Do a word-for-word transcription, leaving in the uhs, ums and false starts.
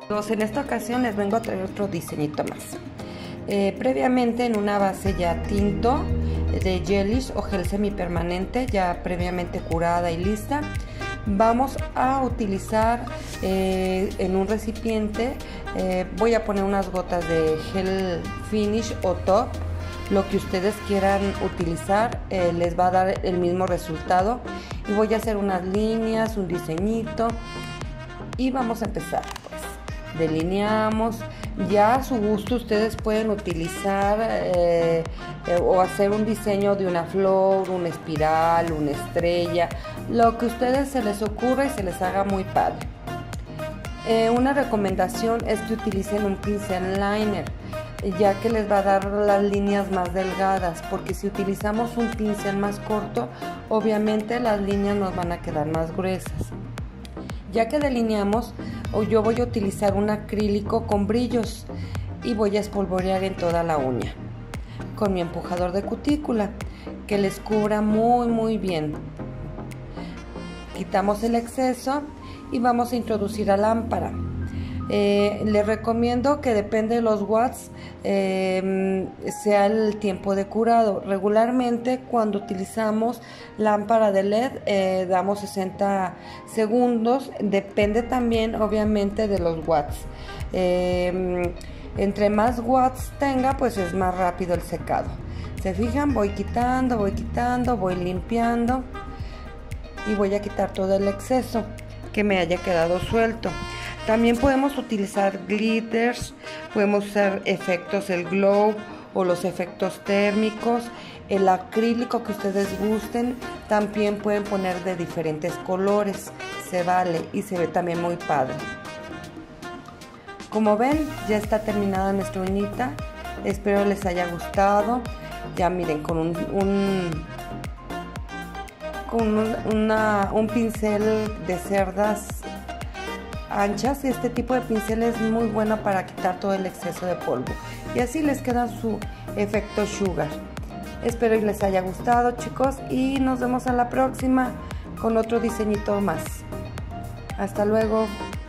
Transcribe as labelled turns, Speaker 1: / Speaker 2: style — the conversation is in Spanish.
Speaker 1: En esta ocasión les vengo a traer otro diseñito más. Eh, previamente en una base ya tinto de gelish o gel semipermanente ya previamente curada y lista, vamos a utilizar eh, en un recipiente, eh, voy a poner unas gotas de gel finish o top, lo que ustedes quieran utilizar, eh, les va a dar el mismo resultado, y voy a hacer unas líneas, un diseñito y vamos a empezar. Delineamos, ya a su gusto ustedes pueden utilizar eh, eh, o hacer un diseño de una flor, una espiral, una estrella, lo que a ustedes se les ocurra y se les haga muy padre. Eh, una recomendación es que utilicen un pincel liner, ya que les va a dar las líneas más delgadas, porque si utilizamos un pincel más corto, obviamente las líneas nos van a quedar más gruesas. Ya que delineamos, yo voy a utilizar un acrílico con brillos y voy a espolvorear en toda la uña con mi empujador de cutícula que les cubra muy muy bien. Quitamos el exceso y vamos a introducir a lámpara. Eh, les recomiendo que depende de los watts eh, sea el tiempo de curado. Regularmente cuando utilizamos lámpara de L E D eh, damos sesenta segundos, depende también obviamente de los watts. Eh, entre más watts tenga, pues es más rápido el secado. Se fijan, voy quitando, voy quitando, voy limpiando y voy a quitar todo el exceso que me haya quedado suelto. También podemos utilizar glitters, podemos usar efectos, el glow o los efectos térmicos, el acrílico que ustedes gusten. También pueden poner de diferentes colores, se vale y se ve también muy padre. Como ven, ya está terminada nuestra uñita, espero les haya gustado. Ya miren, con un, un, con un, una, un pincel de cerdas anchas, este tipo de pincel es muy bueno para quitar todo el exceso de polvo y así les queda su efecto sugar. Espero que les haya gustado, chicos, y nos vemos a la próxima con otro diseñito más. Hasta luego.